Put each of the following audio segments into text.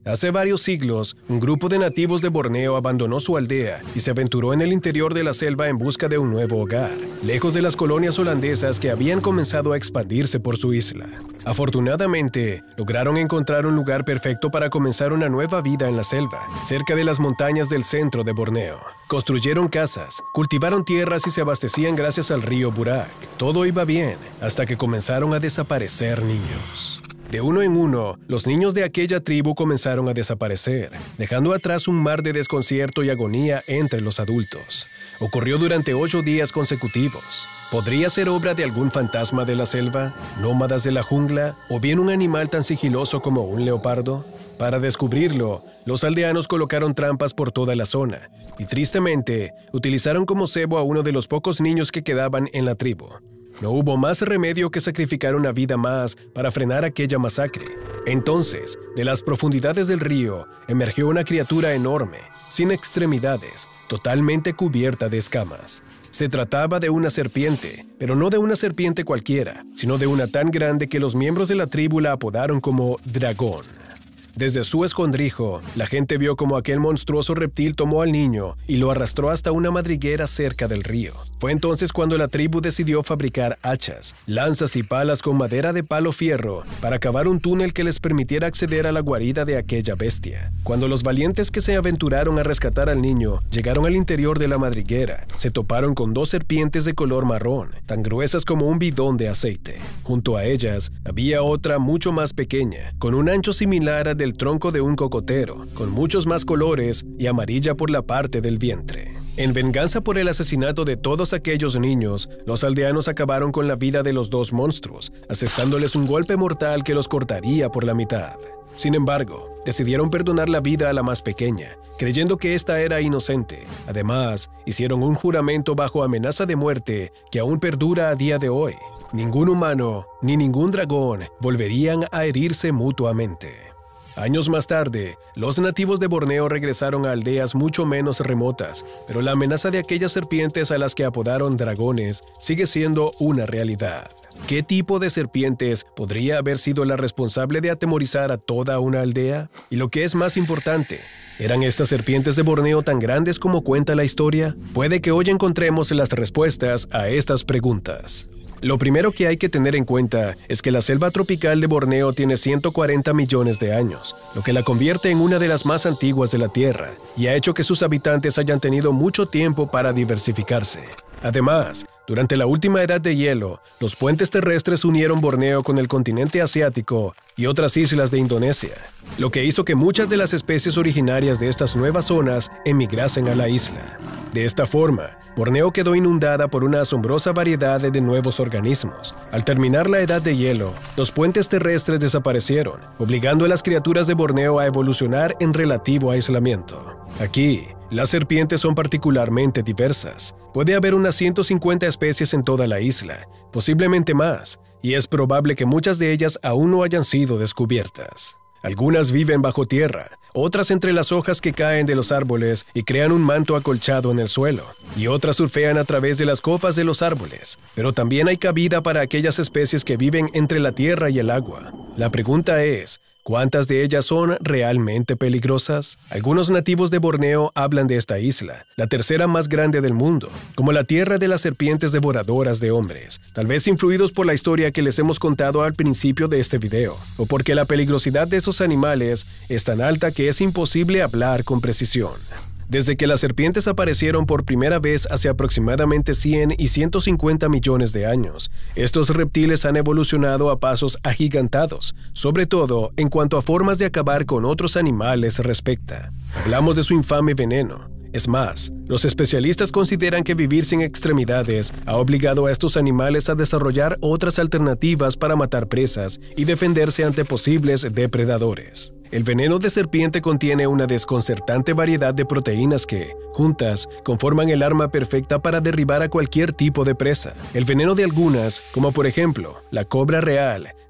Hace varios siglos, un grupo de nativos de Borneo abandonó su aldea y se aventuró en el interior de la selva en busca de un nuevo hogar, lejos de las colonias holandesas que habían comenzado a expandirse por su isla. Afortunadamente, lograron encontrar un lugar perfecto para comenzar una nueva vida en la selva, cerca de las montañas del centro de Borneo. Construyeron casas, cultivaron tierras y se abastecían gracias al río Burak. Todo iba bien, hasta que comenzaron a desaparecer niños. De uno en uno, los niños de aquella tribu comenzaron a desaparecer, dejando atrás un mar de desconcierto y agonía entre los adultos. Ocurrió durante 8 días consecutivos. ¿Podría ser obra de algún fantasma de la selva, nómadas de la jungla, o bien un animal tan sigiloso como un leopardo? Para descubrirlo, los aldeanos colocaron trampas por toda la zona, y tristemente, utilizaron como cebo a uno de los pocos niños que quedaban en la tribu. No hubo más remedio que sacrificar una vida más para frenar aquella masacre. Entonces, de las profundidades del río, emergió una criatura enorme, sin extremidades, totalmente cubierta de escamas. Se trataba de una serpiente, pero no de una serpiente cualquiera, sino de una tan grande que los miembros de la tribu la apodaron como dragón. Desde su escondrijo, la gente vio como aquel monstruoso reptil tomó al niño y lo arrastró hasta una madriguera cerca del río. Fue entonces cuando la tribu decidió fabricar hachas, lanzas y palas con madera de palo fierro para cavar un túnel que les permitiera acceder a la guarida de aquella bestia. Cuando los valientes que se aventuraron a rescatar al niño llegaron al interior de la madriguera, se toparon con 2 serpientes de color marrón, tan gruesas como un bidón de aceite. Junto a ellas había otra mucho más pequeña, con un ancho similar al del tronco de un cocotero, con muchos más colores y amarilla por la parte del vientre. En venganza por el asesinato de todos aquellos niños, los aldeanos acabaron con la vida de los 2 monstruos, asestándoles un golpe mortal que los cortaría por la mitad. Sin embargo, decidieron perdonar la vida a la más pequeña, creyendo que ésta era inocente. Además, hicieron un juramento bajo amenaza de muerte que aún perdura a día de hoy. Ningún humano ni ningún dragón volverían a herirse mutuamente. Años más tarde, los nativos de Borneo regresaron a aldeas mucho menos remotas, pero la amenaza de aquellas serpientes a las que apodaron dragones sigue siendo una realidad. ¿Qué tipo de serpientes podría haber sido la responsable de atemorizar a toda una aldea? Y lo que es más importante, ¿eran estas serpientes de Borneo tan grandes como cuenta la historia? Puede que hoy encontremos las respuestas a estas preguntas. Lo primero que hay que tener en cuenta es que la selva tropical de Borneo tiene 140 millones de años, lo que la convierte en una de las más antiguas de la Tierra y ha hecho que sus habitantes hayan tenido mucho tiempo para diversificarse. Además, durante la última edad de hielo, los puentes terrestres unieron Borneo con el continente asiático y otras islas de Indonesia, lo que hizo que muchas de las especies originarias de estas nuevas zonas emigrasen a la isla. De esta forma, Borneo quedó inundada por una asombrosa variedad de nuevos organismos. Al terminar la edad de hielo, los puentes terrestres desaparecieron, obligando a las criaturas de Borneo a evolucionar en relativo aislamiento. Aquí, las serpientes son particularmente diversas. Puede haber unas 150 especies en toda la isla, posiblemente más, y es probable que muchas de ellas aún no hayan sido descubiertas. Algunas viven bajo tierra, otras entre las hojas que caen de los árboles y crean un manto acolchado en el suelo, y otras surfean a través de las copas de los árboles. Pero también hay cabida para aquellas especies que viven entre la tierra y el agua. La pregunta es, ¿cuántas de ellas son realmente peligrosas? Algunos nativos de Borneo hablan de esta isla, la tercera más grande del mundo, como la tierra de las serpientes devoradoras de hombres, tal vez influidos por la historia que les hemos contado al principio de este video, o porque la peligrosidad de esos animales es tan alta que es imposible hablar con precisión. Desde que las serpientes aparecieron por primera vez hace aproximadamente 100 y 150 millones de años, estos reptiles han evolucionado a pasos agigantados, sobre todo en cuanto a formas de acabar con otros animales respecta. Hablamos de su infame veneno. Es más, los especialistas consideran que vivir sin extremidades ha obligado a estos animales a desarrollar otras alternativas para matar presas y defenderse ante posibles depredadores. El veneno de serpiente contiene una desconcertante variedad de proteínas que, juntas, conforman el arma perfecta para derribar a cualquier tipo de presa. El veneno de algunas, como por ejemplo la cobra real,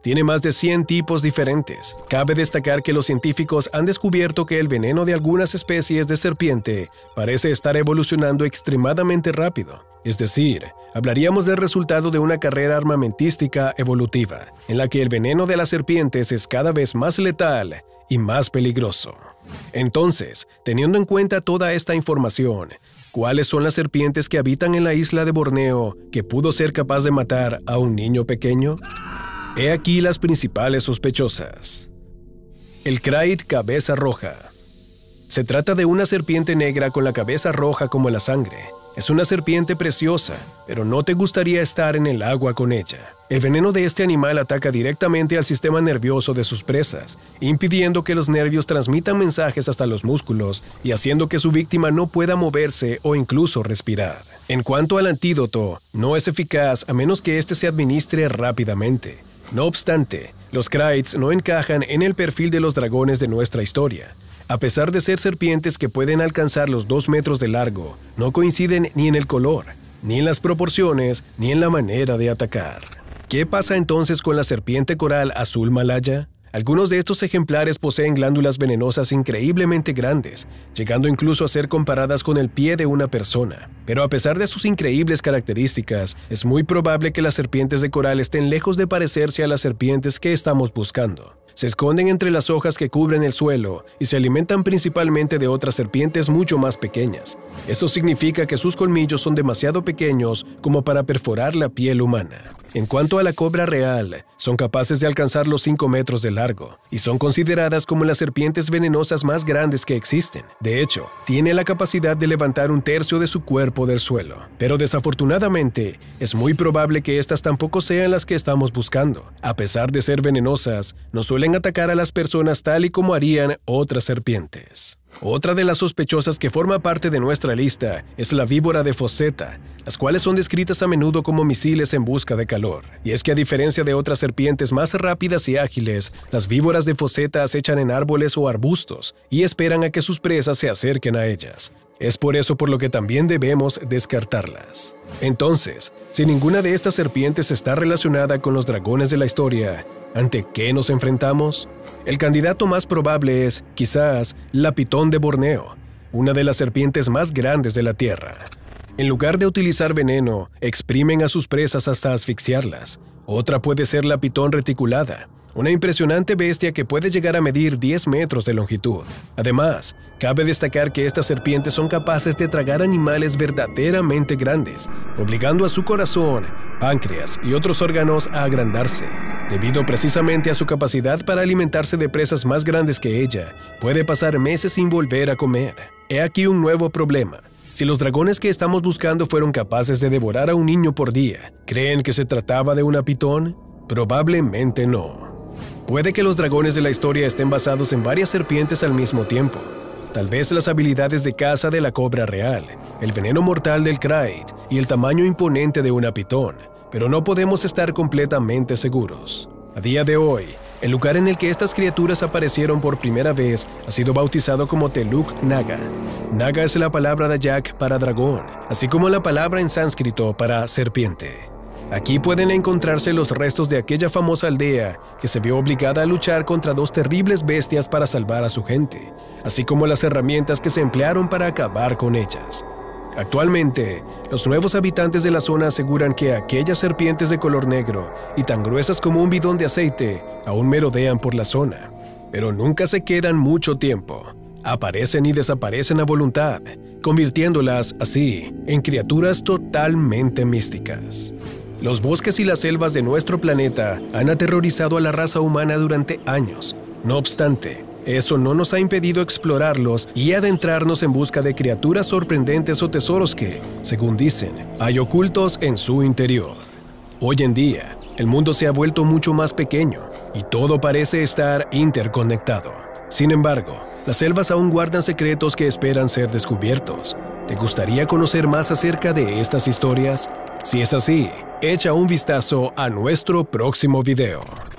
tiene más de 100 tipos diferentes. Cabe destacar que los científicos han descubierto que el veneno de algunas especies de serpiente parece estar evolucionando extremadamente rápido. Es decir, hablaríamos del resultado de una carrera armamentística evolutiva, en la que el veneno de las serpientes es cada vez más letal y más peligroso. Entonces, teniendo en cuenta toda esta información, ¿cuáles son las serpientes que habitan en la isla de Borneo que pudo ser capaz de matar a un niño pequeño? He aquí las principales sospechosas. El Kraid cabeza roja. Se trata de una serpiente negra con la cabeza roja como la sangre. Es una serpiente preciosa, pero no te gustaría estar en el agua con ella. El veneno de este animal ataca directamente al sistema nervioso de sus presas, impidiendo que los nervios transmitan mensajes hasta los músculos y haciendo que su víctima no pueda moverse o incluso respirar. En cuanto al antídoto, no es eficaz a menos que éste se administre rápidamente. No obstante, los Kraids no encajan en el perfil de los dragones de nuestra historia. A pesar de ser serpientes que pueden alcanzar los 2 metros de largo, no coinciden ni en el color, ni en las proporciones, ni en la manera de atacar. ¿Qué pasa entonces con la serpiente coral azul malaya? Algunos de estos ejemplares poseen glándulas venenosas increíblemente grandes, llegando incluso a ser comparadas con el pie de una persona. Pero a pesar de sus increíbles características, es muy probable que las serpientes de coral estén lejos de parecerse a las serpientes que estamos buscando. Se esconden entre las hojas que cubren el suelo y se alimentan principalmente de otras serpientes mucho más pequeñas. Eso significa que sus colmillos son demasiado pequeños como para perforar la piel humana. En cuanto a la cobra real, son capaces de alcanzar los 5 metros de largo y son consideradas como las serpientes venenosas más grandes que existen. De hecho, tiene la capacidad de levantar 1/3 de su cuerpo del suelo. Pero desafortunadamente, es muy probable que estas tampoco sean las que estamos buscando. A pesar de ser venenosas, no suelen atacar a las personas tal y como harían otras serpientes. Otra de las sospechosas que forma parte de nuestra lista es la víbora de Foceta, las cuales son descritas a menudo como misiles en busca de calor. Y es que a diferencia de otras serpientes más rápidas y ágiles, las víboras de Foceta acechan en árboles o arbustos y esperan a que sus presas se acerquen a ellas. Es por eso por lo que también debemos descartarlas. Entonces, si ninguna de estas serpientes está relacionada con los dragones de la historia, ¿ante qué nos enfrentamos? El candidato más probable es, quizás, la pitón de Borneo, una de las serpientes más grandes de la Tierra. En lugar de utilizar veneno, exprimen a sus presas hasta asfixiarlas. Otra puede ser la pitón reticulada, una impresionante bestia que puede llegar a medir 10 metros de longitud. Además, cabe destacar que estas serpientes son capaces de tragar animales verdaderamente grandes, obligando a su corazón, páncreas y otros órganos a agrandarse. Debido precisamente a su capacidad para alimentarse de presas más grandes que ella, puede pasar meses sin volver a comer. He aquí un nuevo problema. Si los dragones que estamos buscando fueron capaces de devorar a un niño por día, ¿creen que se trataba de una pitón? Probablemente no. Puede que los dragones de la historia estén basados en varias serpientes al mismo tiempo. Tal vez las habilidades de caza de la cobra real, el veneno mortal del Kraid y el tamaño imponente de una pitón, pero no podemos estar completamente seguros. A día de hoy, el lugar en el que estas criaturas aparecieron por primera vez ha sido bautizado como Teluk Naga. Naga es la palabra dayak para dragón, así como la palabra en sánscrito para serpiente. Aquí pueden encontrarse los restos de aquella famosa aldea que se vio obligada a luchar contra 2 terribles bestias para salvar a su gente, así como las herramientas que se emplearon para acabar con ellas. Actualmente, los nuevos habitantes de la zona aseguran que aquellas serpientes de color negro y tan gruesas como un bidón de aceite aún merodean por la zona, pero nunca se quedan mucho tiempo. Aparecen y desaparecen a voluntad, convirtiéndolas así en criaturas totalmente místicas. Los bosques y las selvas de nuestro planeta han aterrorizado a la raza humana durante años. No obstante, eso no nos ha impedido explorarlos y adentrarnos en busca de criaturas sorprendentes o tesoros que, según dicen, hay ocultos en su interior. Hoy en día, el mundo se ha vuelto mucho más pequeño y todo parece estar interconectado. Sin embargo, las selvas aún guardan secretos que esperan ser descubiertos. ¿Te gustaría conocer más acerca de estas historias? Si es así, echa un vistazo a nuestro próximo video.